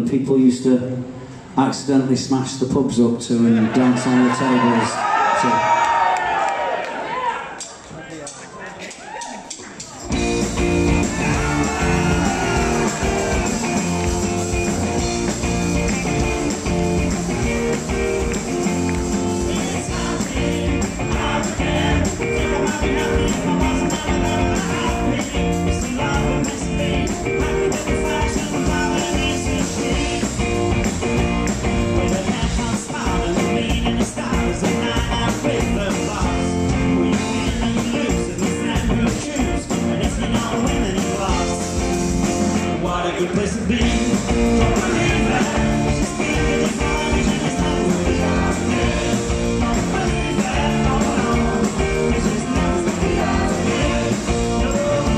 England, people used to accidentally smash the pubs up to and dance on the tables. So, good place to be. Don't believe that. She's thinking it's fine, and it's not without me. Don't believe that. No, no. It's just never without me. No.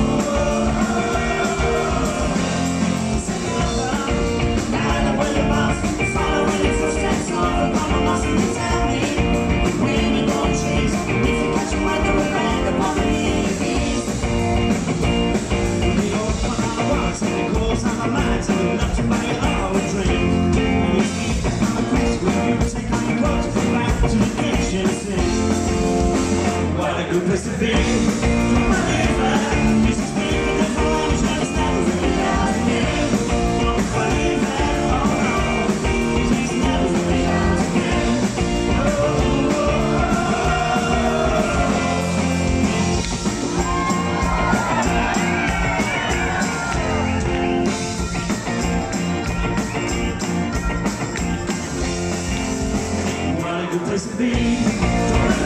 Send me over. Now I know where the boss. Following your footsteps off upon my loss and you tell me. When you go trees, if you catch a mic, go back upon the knees. When you open on the rocks and the coals on my mind, so we love to buy it all a drink. And you speak on the place where you take on your clothes, go back to the kitchen and sing. What a good place to be. Don't believe that. This is me with the phone, it's never never really out here. Don't believe that. Oh no, it's just never really out here. What a good place to be.